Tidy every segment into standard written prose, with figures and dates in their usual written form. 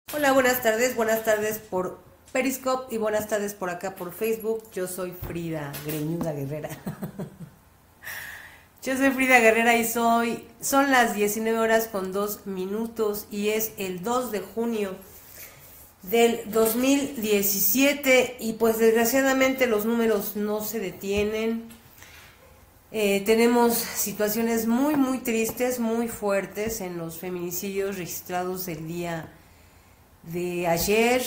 Hola, buenas tardes por Periscope y buenas tardes por acá por Facebook. Yo soy Frida Greñuda Guerrera. Yo soy Frida Guerrera y son las 19 horas con 2 minutos y es el 2 de junio del 2017 y pues desgraciadamente los números no se detienen. Tenemos situaciones muy tristes, muy fuertes en los feminicidios registrados el día de ayer.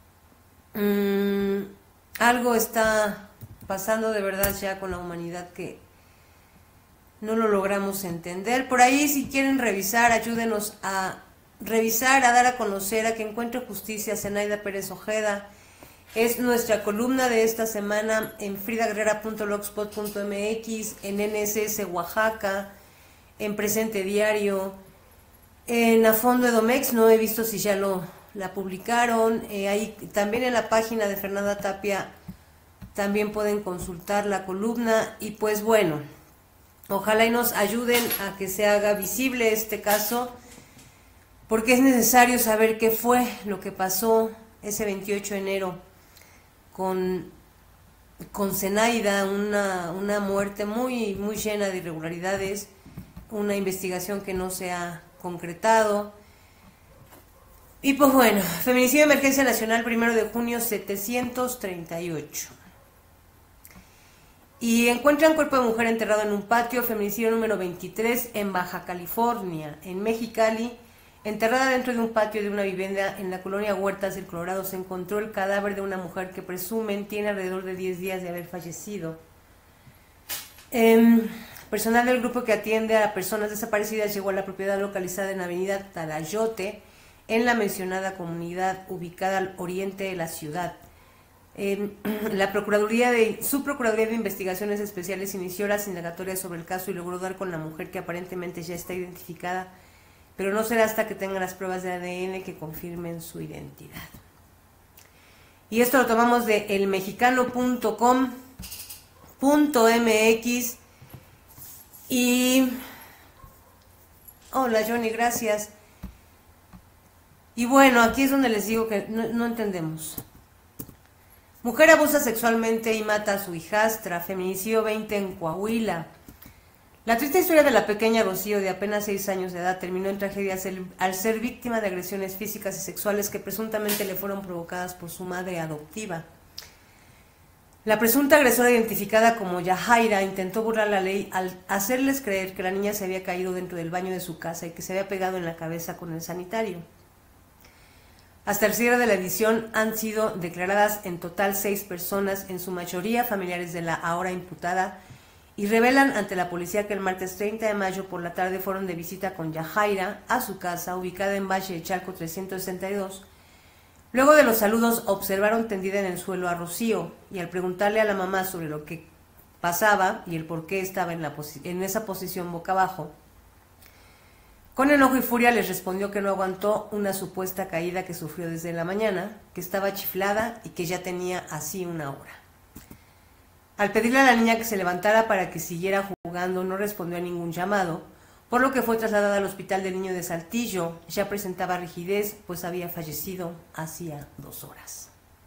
Algo está pasando de verdad ya con la humanidad que no lo logramos entender. Por ahí, si quieren revisar, ayúdenos a revisar, a dar a conocer a que encuentre justicia. Zenaida Pérez Ojeda es nuestra columna de esta semana en fridaguerrera.blogspot.mx, en NSS Oaxaca, en Presente Diario, en A Fondo Edomex. No he visto si ya la publicaron. Ahí también en la página de Fernanda Tapia también pueden consultar la columna. Y pues bueno, ojalá y nos ayuden a que se haga visible este caso, porque es necesario saber qué fue lo que pasó ese 28 de enero con Zenaida, una muerte muy llena de irregularidades, una investigación que no se ha concretado. Y pues bueno, feminicidio de emergencia nacional, 1 de junio, 738. Y encuentran cuerpo de mujer enterrado en un patio, feminicidio número 23 en Baja California. En Mexicali, enterrada dentro de un patio de una vivienda en la colonia Huertas del Colorado, se encontró el cadáver de una mujer que presumen tiene alrededor de 10 días de haber fallecido. Personal del grupo que atiende a personas desaparecidas llegó a la propiedad localizada en Avenida Talayote, en la mencionada comunidad ubicada al oriente de la ciudad. Su Procuraduría de Investigaciones Especiales inició las indagatorias sobre el caso y logró dar con la mujer, que aparentemente ya está identificada, pero no será hasta que tengan las pruebas de ADN que confirmen su identidad. Y esto lo tomamos de elmexicano.com.mx. Y hola Johnny, gracias. Y bueno, aquí es donde les digo que no entendemos. Mujer abusa sexualmente y mata a su hijastra. Feminicidio 20 en Coahuila. La triste historia de la pequeña Rocío, de apenas 6 años de edad, terminó en tragedia al ser víctima de agresiones físicas y sexuales que presuntamente le fueron provocadas por su madre adoptiva. La presunta agresora, identificada como Yajaira, intentó burlar la ley al hacerles creer que la niña se había caído dentro del baño de su casa y que se había pegado en la cabeza con el sanitario. Hasta el cierre de la edición han sido declaradas en total 6 personas, en su mayoría familiares de la ahora imputada, y revelan ante la policía que el martes 30 de mayo por la tarde fueron de visita con Yajaira a su casa, ubicada en Valle de Chalco 362. Luego de los saludos observaron tendida en el suelo a Rocío, y al preguntarle a la mamá sobre lo que pasaba y el por qué estaba en esa posición boca abajo, con enojo y furia les respondió que no aguantó una supuesta caída que sufrió desde la mañana, que estaba chiflada y que ya tenía así una hora. Al pedirle a la niña que se levantara para que siguiera jugando, no respondió a ningún llamado, por lo que fue trasladada al Hospital del Niño de Saltillo. Ya presentaba rigidez, pues había fallecido hacía 2 horas.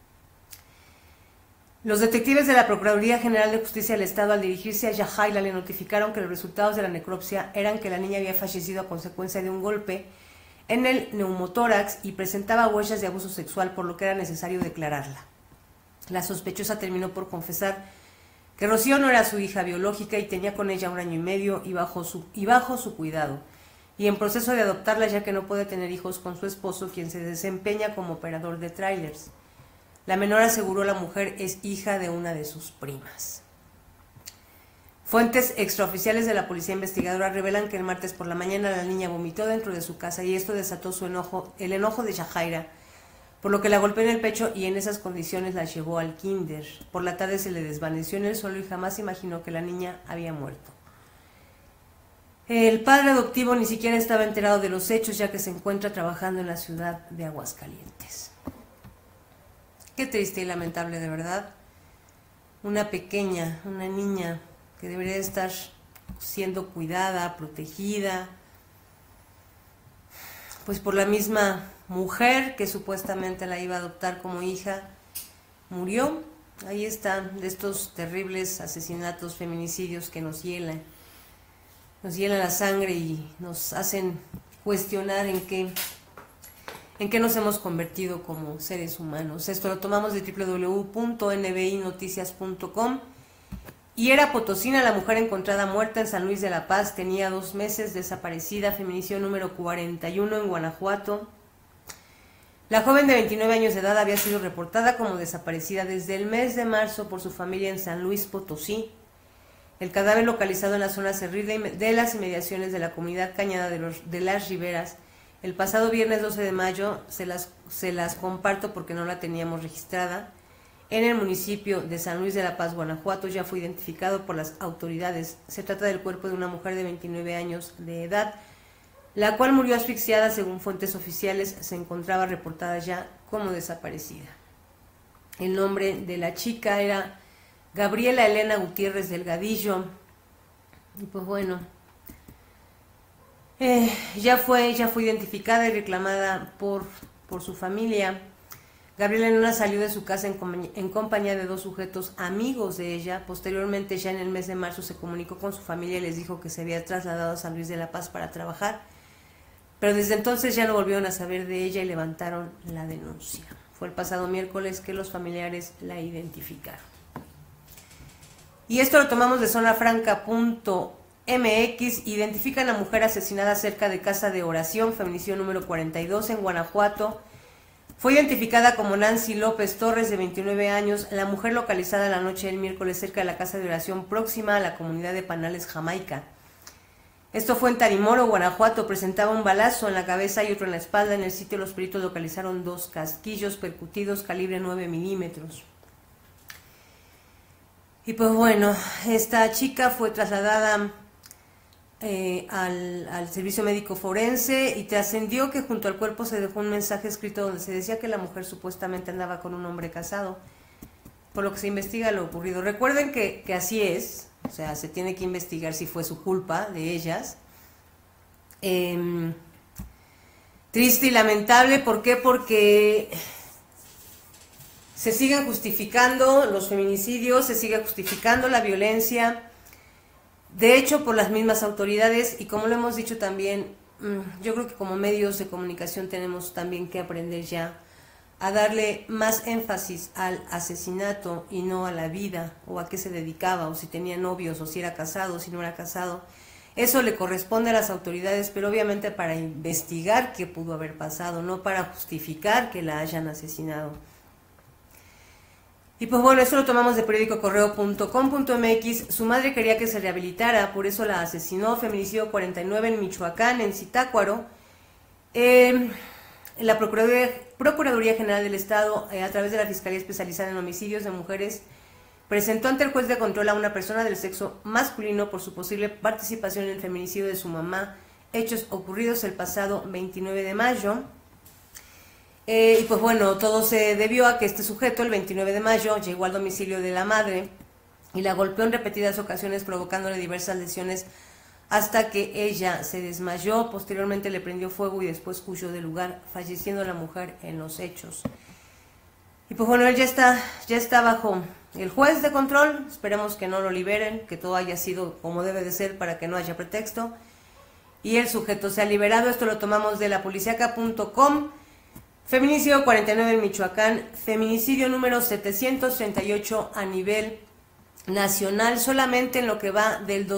Los detectives de la Procuraduría General de Justicia del Estado, al dirigirse a Yajaira, le notificaron que los resultados de la necropsia eran que la niña había fallecido a consecuencia de un golpe en el neumotórax y presentaba huellas de abuso sexual, por lo que era necesario declararla. La sospechosa terminó por confesar que Rocío no era su hija biológica y tenía con ella 1 año y medio y bajo su cuidado, y en proceso de adoptarla, ya que no puede tener hijos con su esposo, quien se desempeña como operador de tráilers. La menor, aseguró la mujer, es hija de una de sus primas. Fuentes extraoficiales de la policía investigadora revelan que el martes por la mañana la niña vomitó dentro de su casa y esto desató el enojo de Yajaira, por lo que la golpeó en el pecho y en esas condiciones la llevó al kinder. Por la tarde se le desvaneció en el suelo y jamás imaginó que la niña había muerto. El padre adoptivo ni siquiera estaba enterado de los hechos, ya que se encuentra trabajando en la ciudad de Aguascalientes. Qué triste y lamentable, de verdad. Una niña que debería estar siendo cuidada, protegida, pues por la misma mujer que supuestamente la iba a adoptar como hija murió. Ahí están, de estos terribles asesinatos, feminicidios que nos hielan la sangre y nos hacen cuestionar en qué nos hemos convertido como seres humanos. Esto lo tomamos de www.nbinoticias.com. Y era potosina la mujer encontrada muerta en San Luis de la Paz, tenía 2 meses desaparecida, feminicidio número 41 en Guanajuato. La joven de 29 años de edad había sido reportada como desaparecida desde el mes de marzo por su familia en San Luis Potosí. El cadáver localizado en la zona cerril de las inmediaciones de la comunidad Cañada de las Riberas el pasado viernes 12 de mayo, se las comparto porque no la teníamos registrada. En el municipio de San Luis de la Paz, Guanajuato, ya fue identificado por las autoridades. Se trata del cuerpo de una mujer de 29 años de edad, la cual murió asfixiada. Según fuentes oficiales, se encontraba reportada ya como desaparecida. El nombre de la chica era Gabriela Elena Gutiérrez Delgadillo. Y pues bueno, ya fue identificada y reclamada por su familia. Gabriela Elena salió de su casa en compañía de 2 sujetos amigos de ella. Posteriormente, ya en el mes de marzo, se comunicó con su familia y les dijo que se había trasladado a San Luis de la Paz para trabajar. Pero desde entonces ya no volvieron a saber de ella y levantaron la denuncia. Fue el pasado miércoles que los familiares la identificaron. Y esto lo tomamos de zonafranca.mx. Identifican a mujer asesinada cerca de casa de oración, feminicidio número 42 en Guanajuato. Fue identificada como Nancy López Torres, de 29 años, la mujer localizada la noche del miércoles cerca de la casa de oración próxima a la comunidad de Panales, Jamaica. Esto fue en Tarimoro, Guanajuato. Presentaba un balazo en la cabeza y otro en la espalda. En el sitio los peritos localizaron 2 casquillos percutidos calibre 9 milímetros. Y pues bueno, esta chica fue trasladada al servicio médico forense y trascendió que junto al cuerpo se dejó un mensaje escrito donde se decía que la mujer supuestamente andaba con un hombre casado, por lo que se investiga lo ocurrido. Recuerden que así es, o sea, se tiene que investigar si fue su culpa de ellas. Triste y lamentable. ¿Por qué? Porque se siguen justificando los feminicidios, se sigue justificando la violencia, de hecho por las mismas autoridades, y como lo hemos dicho también, yo creo que como medios de comunicación tenemos también que aprender ya a darle más énfasis al asesinato y no a la vida, o a qué se dedicaba, o si tenía novios, o si era casado, o si no era casado. Eso le corresponde a las autoridades, pero obviamente para investigar qué pudo haber pasado, no para justificar que la hayan asesinado. Y pues bueno, esto lo tomamos de periódicocorreo.com.mx. Su madre quería que se rehabilitara, por eso la asesinó. Feminicidio 49 en Michoacán, en Zitácuaro. La Procuraduría General del Estado, a través de la Fiscalía Especializada en Homicidios de Mujeres, presentó ante el juez de control a una persona del sexo masculino por su posible participación en el feminicidio de su mamá, hechos ocurridos el pasado 29 de mayo. Y pues bueno, todo se debió a que este sujeto el 29 de mayo llegó al domicilio de la madre y la golpeó en repetidas ocasiones, provocándole diversas lesiones hasta que ella se desmayó. Posteriormente le prendió fuego y después huyó del lugar, falleciendo la mujer en los hechos. Y pues bueno, él ya está bajo el juez de control. Esperemos que no lo liberen, que todo haya sido como debe de ser para que no haya pretexto y el sujeto sea liberado. Esto lo tomamos de lapoliciaca.com. Feminicidio 49 en Michoacán, feminicidio número 738 a nivel nacional, solamente en lo que va del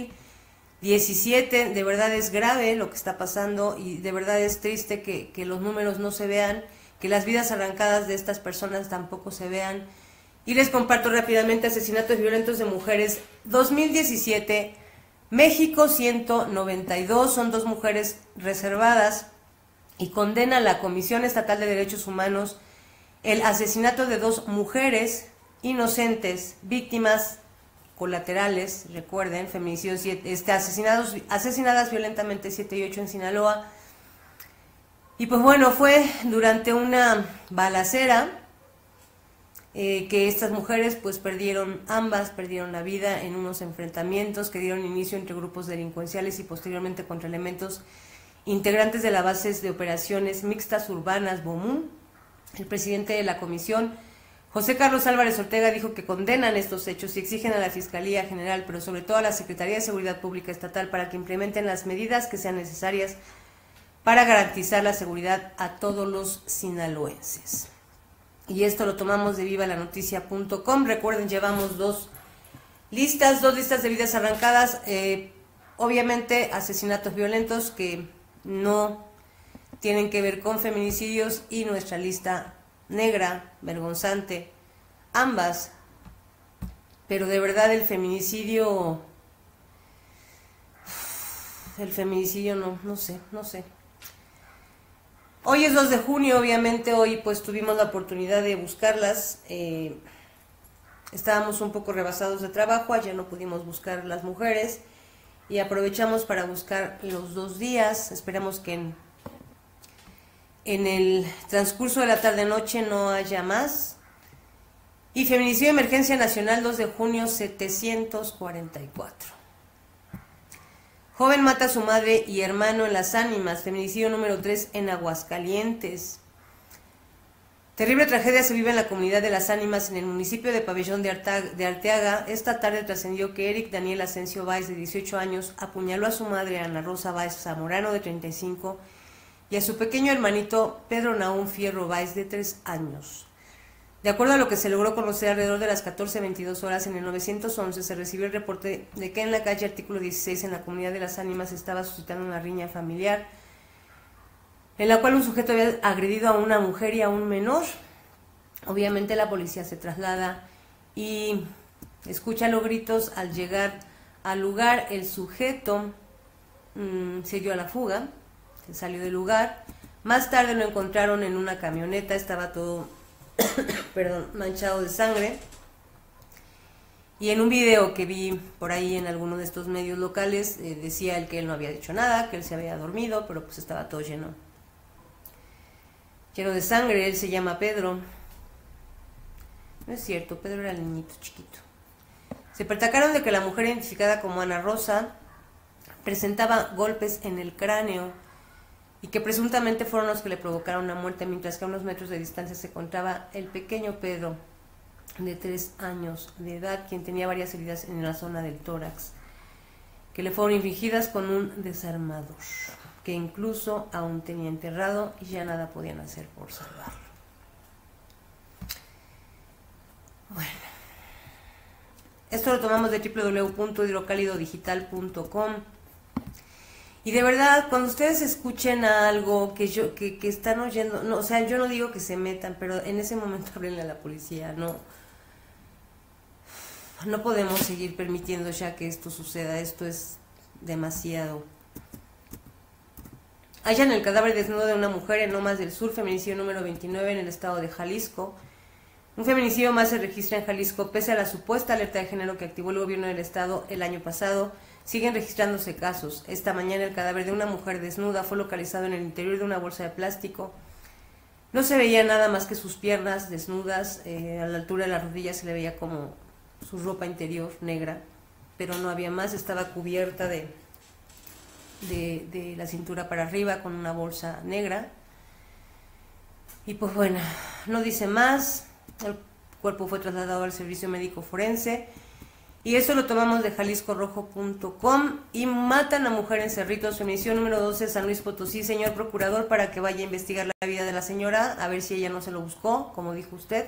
2017. De verdad es grave lo que está pasando y de verdad es triste que los números no se vean, que las vidas arrancadas de estas personas tampoco se vean. Y les comparto rápidamente: asesinatos violentos de mujeres 2017, México 192, son 2 mujeres reservadas. Y condena a la Comisión Estatal de Derechos Humanos el asesinato de 2 mujeres inocentes, víctimas colaterales. Recuerden, feminicidios, asesinadas violentamente 7 y 8 en Sinaloa. Y pues bueno, fue durante una balacera que estas mujeres pues ambas perdieron la vida en unos enfrentamientos que dieron inicio entre grupos delincuenciales y posteriormente contra elementos integrantes de las bases de operaciones mixtas urbanas BOMU. El presidente de la comisión, José Carlos Álvarez Ortega, dijo que condenan estos hechos y exigen a la Fiscalía General, pero sobre todo a la Secretaría de Seguridad Pública Estatal, para que implementen las medidas que sean necesarias para garantizar la seguridad a todos los sinaloenses. Y esto lo tomamos de vivalanoticia.com. Recuerden, llevamos dos listas de vidas arrancadas. Obviamente asesinatos violentos que no tienen que ver con feminicidios, y nuestra lista negra, vergonzante, ambas. Pero de verdad el feminicidio no sé. Hoy es 2 de junio, obviamente hoy pues tuvimos la oportunidad de buscarlas. Estábamos un poco rebasados de trabajo, ayer no pudimos buscar las mujeres y aprovechamos para buscar los 2 días. Esperamos que en el transcurso de la tarde-noche no haya más. Y feminicidio de emergencia nacional, 2 de junio, 744. Joven mata a su madre y hermano en Las Ánimas. Feminicidio número 3 en Aguascalientes. Terrible tragedia se vive en la comunidad de Las Ánimas, en el municipio de Pabellón de Arteaga. Esta tarde trascendió que Eric Daniel Asensio Báez, de 18 años, apuñaló a su madre, Ana Rosa Báez Zamorano, de 35, y a su pequeño hermanito, Pedro Nahum Fierro Báez, de 3 años. De acuerdo a lo que se logró conocer, alrededor de las 14:22 horas en el 911 se recibió el reporte de que en la calle Artículo 16, en la comunidad de Las Ánimas, se estaba suscitando una riña familiar, en la cual un sujeto había agredido a una mujer y a un menor. Obviamente la policía se traslada y escucha los gritos. Al llegar al lugar, el sujeto se dio a la fuga, se salió del lugar. Más tarde lo encontraron en una camioneta, estaba todo manchado de sangre. Y en un video que vi por ahí en alguno de estos medios locales, decía él que él no había dicho nada, que él se había dormido, pero pues estaba todo lleno de sangre. Él se llama Pedro. No es cierto, Pedro era el niñito chiquito. Se percataron de que la mujer identificada como Ana Rosa presentaba golpes en el cráneo y que presuntamente fueron los que le provocaron la muerte, mientras que a unos metros de distancia se encontraba el pequeño Pedro, de 3 años de edad, quien tenía varias heridas en la zona del tórax, que le fueron infligidas con un desarmador, que incluso aún tenía enterrado y ya nada podían hacer por salvarlo. Bueno, esto lo tomamos de www.hidrocalidodigital.com. Y de verdad, cuando ustedes escuchen algo que están oyendo, no, o sea, yo no digo que se metan, pero en ese momento háblenle a la policía. No podemos seguir permitiendo ya que esto suceda. Esto es demasiado. Hallan el cadáver desnudo de una mujer en Lomas del Sur, feminicidio número 29 en el estado de Jalisco. Un feminicidio más se registra en Jalisco, pese a la supuesta alerta de género que activó el gobierno del estado el año pasado. Siguen registrándose casos. Esta mañana el cadáver de una mujer desnuda fue localizado en el interior de una bolsa de plástico. No se veía nada más que sus piernas desnudas, a la altura de las rodillas se le veía como su ropa interior negra, pero no había más. Estaba cubierta de la cintura para arriba con una bolsa negra. Y pues bueno, no dice más. El cuerpo fue trasladado al servicio médico forense. Y esto lo tomamos de jaliscorojo.com. Y matan a mujer en Cerritos, feminicidio número 12, San Luis Potosí. Señor procurador, para que vaya a investigar la vida de la señora, a ver si ella no se lo buscó, como dijo usted.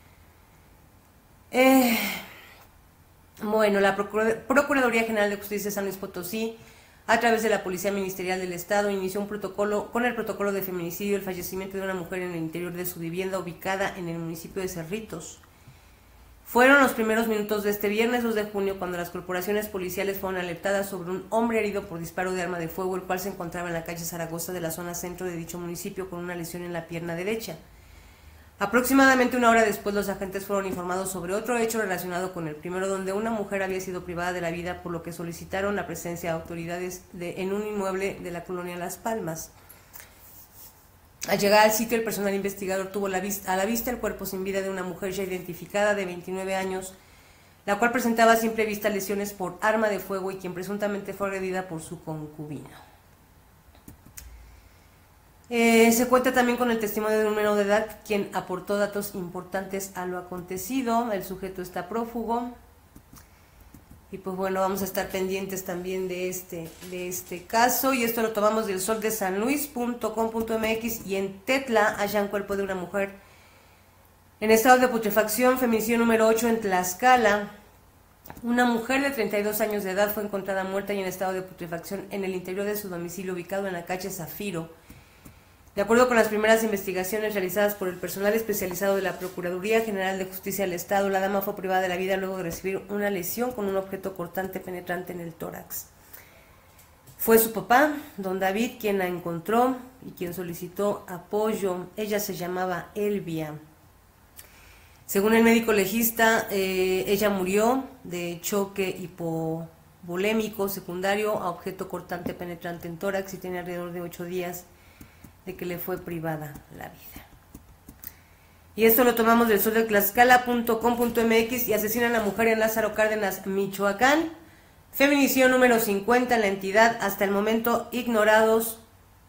Bueno, la Procuraduría General de Justicia de San Luis Potosí, a través de la Policía Ministerial del Estado, inició un protocolo con el protocolo de feminicidio, el fallecimiento de una mujer en el interior de su vivienda ubicada en el municipio de Cerritos. Fueron los primeros minutos de este viernes 2 de junio cuando las corporaciones policiales fueron alertadas sobre un hombre herido por disparo de arma de fuego, el cual se encontraba en la calle Zaragoza de la zona centro de dicho municipio con una lesión en la pierna derecha. Aproximadamente una hora después, los agentes fueron informados sobre otro hecho relacionado con el primero, donde una mujer había sido privada de la vida, por lo que solicitaron la presencia de autoridades en un inmueble de la colonia Las Palmas. Al llegar al sitio, el personal investigador tuvo a la vista el cuerpo sin vida de una mujer ya identificada de 29 años, la cual presentaba a simple vista lesiones por arma de fuego y quien presuntamente fue agredida por su concubina. Se cuenta también con el testimonio de un menor de edad quien aportó datos importantes a lo acontecido. El sujeto está prófugo. Y pues bueno, vamos a estar pendientes también de este caso. Y esto lo tomamos del soldesanluis.com.mx. Y en Tetla hallan cuerpo de una mujer en estado de putrefacción, feminicidio número 8 en Tlaxcala. Una mujer de 32 años de edad fue encontrada muerta y en estado de putrefacción en el interior de su domicilio ubicado en la calle Zafiro. De acuerdo con las primeras investigaciones realizadas por el personal especializado de la Procuraduría General de Justicia del Estado, la dama fue privada de la vida luego de recibir una lesión con un objeto cortante penetrante en el tórax. Fue su papá, don David, quien la encontró y quien solicitó apoyo. Ella se llamaba Elvia. Según el médico legista, ella murió de choque hipovolémico secundario a objeto cortante penetrante en tórax y tiene alrededor de 8 días de que le fue privada la vida. Y esto lo tomamos del soldetlaxcala.com.mx. Y asesinan a mujer en Lázaro Cárdenas, Michoacán. Feminicidio número 50 en la entidad. Hasta el momento ignorados.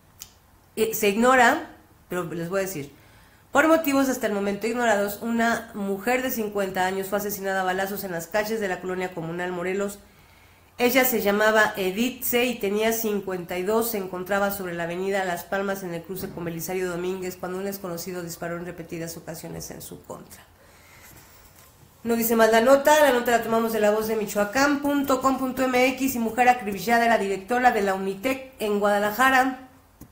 Se ignora, pero les voy a decir, por motivos hasta el momento ignorados, una mujer de 50 años fue asesinada a balazos en las calles de la colonia comunal Morelos. Ella se llamaba Edith C. y tenía 52, se encontraba sobre la avenida Las Palmas en el cruce con Belisario Domínguez cuando un desconocido disparó en repetidas ocasiones en su contra. No dice más la nota la tomamos de La Voz de Michoacán.com.mx. Y mujer acribillada, la directora de la Unitec en Guadalajara.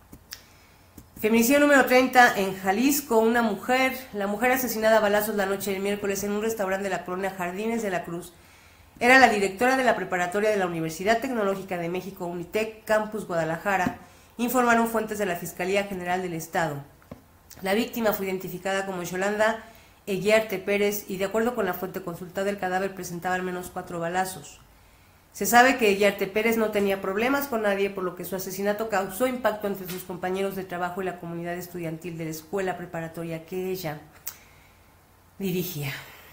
Feminicidio número 30 en Jalisco, la mujer asesinada a balazos la noche del miércoles en un restaurante de la colonia Jardines de la Cruz. Era la directora de la preparatoria de la Universidad Tecnológica de México, Unitec, Campus Guadalajara, informaron fuentes de la Fiscalía General del Estado. La víctima fue identificada como Yolanda Eguiarte Pérez y de acuerdo con la fuente consultada, el cadáver presentaba al menos 4 balazos. Se sabe que Eguiarte Pérez no tenía problemas con nadie, por lo que su asesinato causó impacto entre sus compañeros de trabajo y la comunidad estudiantil de la escuela preparatoria que ella dirigía.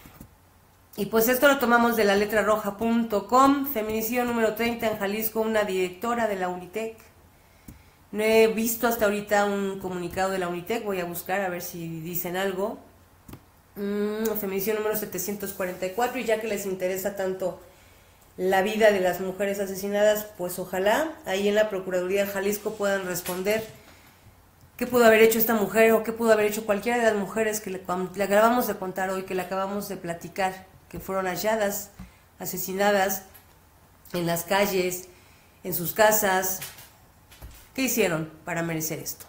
Y pues esto lo tomamos de laletrarroja.com. Feminicidio número 30 en Jalisco, una directora de la Unitec. No he visto hasta ahorita un comunicado de la Unitec, voy a buscar a ver si dicen algo. Feminicidio número 744, y ya que les interesa tanto la vida de las mujeres asesinadas, pues ojalá ahí en la Procuraduría de Jalisco puedan responder qué pudo haber hecho esta mujer o qué pudo haber hecho cualquiera de las mujeres que le acabamos de contar hoy, que le acabamos de platicar, que fueron halladas, asesinadas en las calles, en sus casas. ¿Qué hicieron para merecer esto?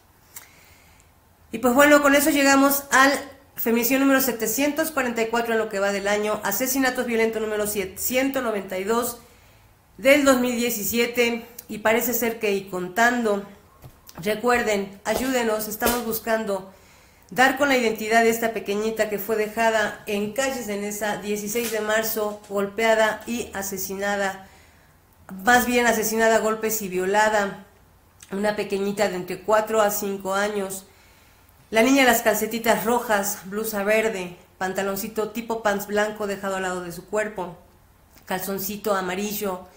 Y pues bueno, con eso llegamos al feminicidio número 744 en lo que va del año, asesinatos violentos número 192 del 2017, y parece ser que y contando. Recuerden, ayúdenos, estamos buscando dar con la identidad de esta pequeñita que fue dejada en calles de Nesa, 16 de marzo, golpeada y asesinada, más bien asesinada a golpes y violada, una pequeñita de entre 4 a 5 años. La niña de las calcetitas rojas, blusa verde, pantaloncito tipo pants blanco dejado al lado de su cuerpo, calzoncito amarillo,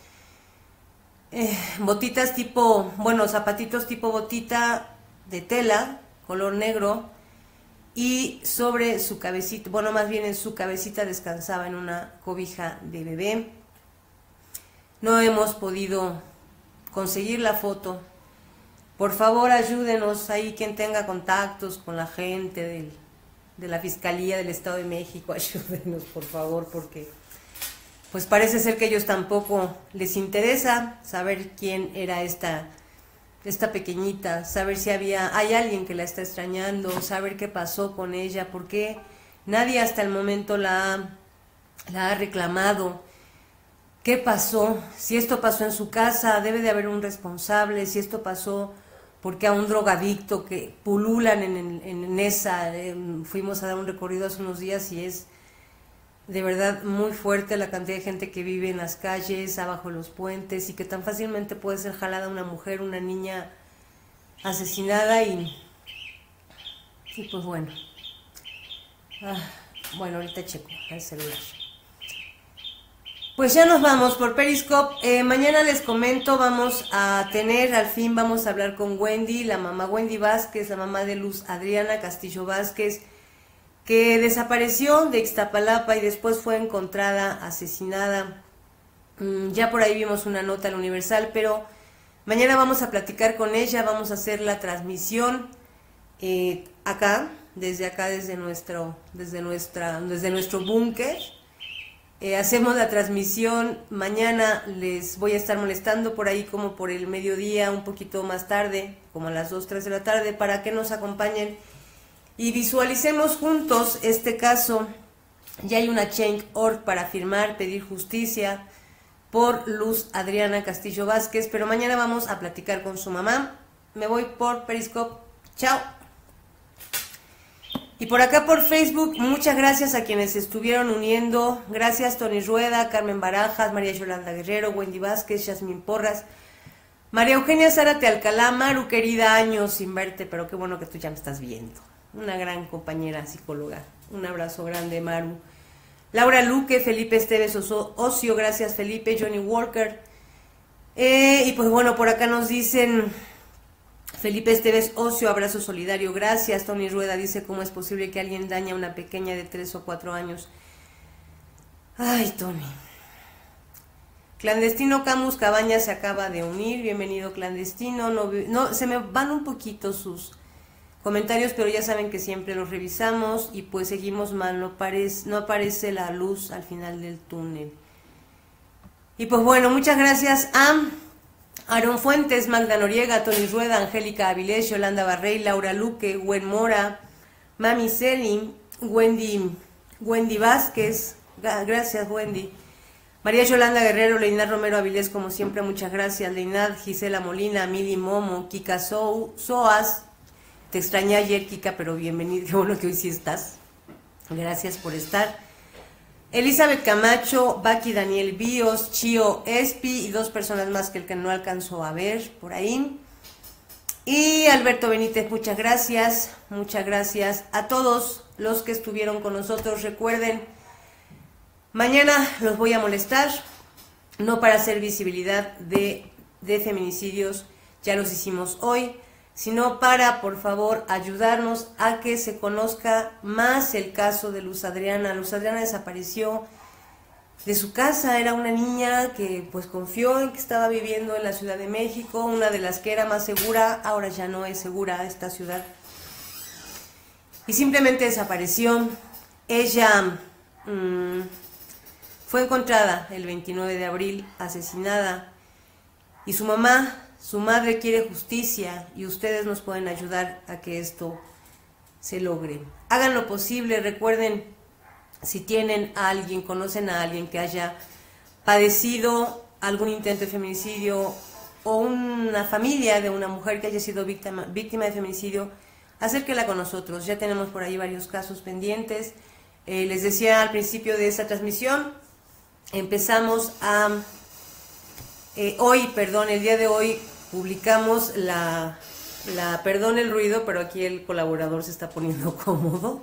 botitas tipo, zapatitos tipo botita de tela, color negro, y sobre su cabecita, más bien en su cabecita descansaba en una cobija de bebé. No hemos podido conseguir la foto. Por favor, ayúdenos ahí, quien tenga contactos con la gente de la Fiscalía del Estado de México, ayúdenos, por favor, porque pues parece ser que a ellos tampoco les interesa saber quién era esta pequeñita, saber si hay alguien que la está extrañando, saber qué pasó con ella, porque nadie hasta el momento la ha reclamado. ¿Qué pasó? Si esto pasó en su casa, debe de haber un responsable. Si esto pasó porque a un drogadicto que pululan en esa, fuimos a dar un recorrido hace unos días y es de verdad muy fuerte la cantidad de gente que vive en las calles, abajo de los puentes, y que tan fácilmente puede ser jalada una mujer, una niña asesinada y pues bueno. Bueno, ahorita checo el celular. Pues ya nos vamos por Periscope. Mañana les comento, vamos a hablar con Wendy, la mamá Wendy Vázquez, la mamá de Luz Adriana Castillo Vázquez, que desapareció de Ixtapalapa y después fue encontrada asesinada. Ya por ahí vimos una nota en Universal, pero mañana vamos a platicar con ella, vamos a hacer la transmisión desde nuestro búnker. Hacemos la transmisión, mañana les voy a estar molestando por ahí como por el mediodía, un poquito más tarde, como a las 2, 3 de la tarde, para que nos acompañen y visualicemos juntos este caso. Ya hay una Change.org para firmar, pedir justicia por Luz Adriana Castillo Vázquez, pero mañana vamos a platicar con su mamá. Me voy por Periscope. Chao. Y por acá por Facebook, muchas gracias a quienes se estuvieron uniendo. Gracias Tony Rueda, Carmen Barajas, María Yolanda Guerrero, Wendy Vázquez, Yasmín Porras, María Eugenia Zárate Alcalá. Maru, querida, años sin verte, pero qué bueno que tú ya me estás viendo. Una gran compañera psicóloga. Un abrazo grande, Maru. Laura Luque, Felipe Esteves Ocio, gracias Felipe, Johnny Walker. Y pues bueno, por acá nos dicen... Felipe Esteves Ocio, abrazo solidario, gracias. Tony Rueda dice, ¿cómo es posible que alguien dañe a una pequeña de 3 o 4 años? Ay, Tony. Clandestino Camus Cabañas se acaba de unir, bienvenido Clandestino. No, se me van un poquito sus comentarios, pero ya saben que siempre los revisamos y pues seguimos mal, no aparece la luz al final del túnel. Y pues bueno, muchas gracias a... Aaron Fuentes, Magda Noriega, Tony Rueda, Angélica Avilés, Yolanda Barrey, Laura Luque, Gwen Mora, Mami Celi, Wendy Vázquez, gracias Wendy, María Yolanda Guerrero, Leinad Romero Avilés, como siempre, muchas gracias, Leinad, Gisela Molina, Mili Momo, Kika Soas, te extrañé ayer Kika, pero bienvenido, qué bueno que hoy sí estás, gracias por estar. Elizabeth Camacho, Baki Daniel Bíos, Chio Espi y 2 personas más que el que no alcanzó a ver por ahí. Y Alberto Benítez, muchas gracias a todos los que estuvieron con nosotros. Recuerden, mañana los voy a molestar, no para hacer visibilidad de feminicidios, ya los hicimos hoy, sino para, por favor, ayudarnos a que se conozca más el caso de Luz Adriana. Luz Adriana desapareció de su casa, era una niña que pues confió en que estaba viviendo en la Ciudad de México, una de las que era más segura, ahora ya no es segura esta ciudad. Y simplemente desapareció. Ella fue encontrada el 29 de abril, asesinada, y su madre quiere justicia y ustedes nos pueden ayudar a que esto se logre. Hagan lo posible, recuerden, si tienen a alguien, conocen a alguien que haya padecido algún intento de feminicidio o una familia de una mujer que haya sido víctima de feminicidio, acérquela con nosotros. Ya tenemos por ahí varios casos pendientes. Les decía al principio de esta transmisión, empezamos a... el día de hoy publicamos perdón el ruido, pero aquí el colaborador se está poniendo cómodo.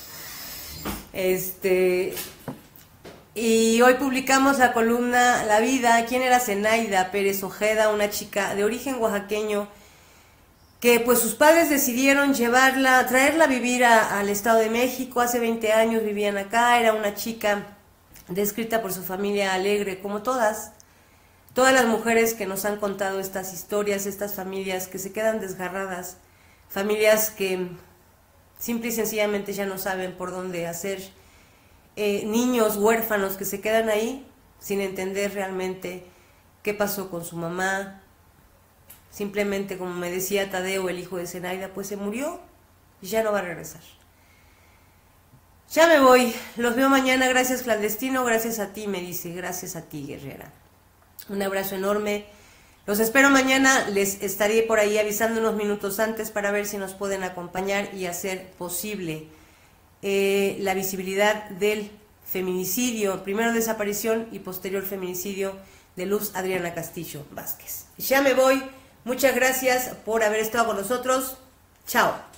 Y hoy publicamos la columna La Vida. ¿Quién era Zenaida Pérez Ojeda? Una chica de origen oaxaqueño que pues sus padres decidieron traerla a vivir al Estado de México. Hace 20 años vivían acá. Era una chica descrita por su familia alegre, como todas las mujeres que nos han contado estas historias, estas familias que se quedan desgarradas, familias que simple y sencillamente ya no saben por dónde hacer, niños huérfanos que se quedan ahí sin entender realmente qué pasó con su mamá. Simplemente, como me decía Tadeo, el hijo de Zenaida, pues se murió y ya no va a regresar. Ya me voy, los veo mañana. Gracias Clandestino, gracias a ti, me dice, gracias a ti, guerrera. Un abrazo enorme. Los espero mañana. Les estaré por ahí avisando unos minutos antes para ver si nos pueden acompañar y hacer posible la visibilidad del feminicidio, primero desaparición y posterior feminicidio de Luz Adriana Castillo Vázquez. Ya me voy. Muchas gracias por haber estado con nosotros. Chao.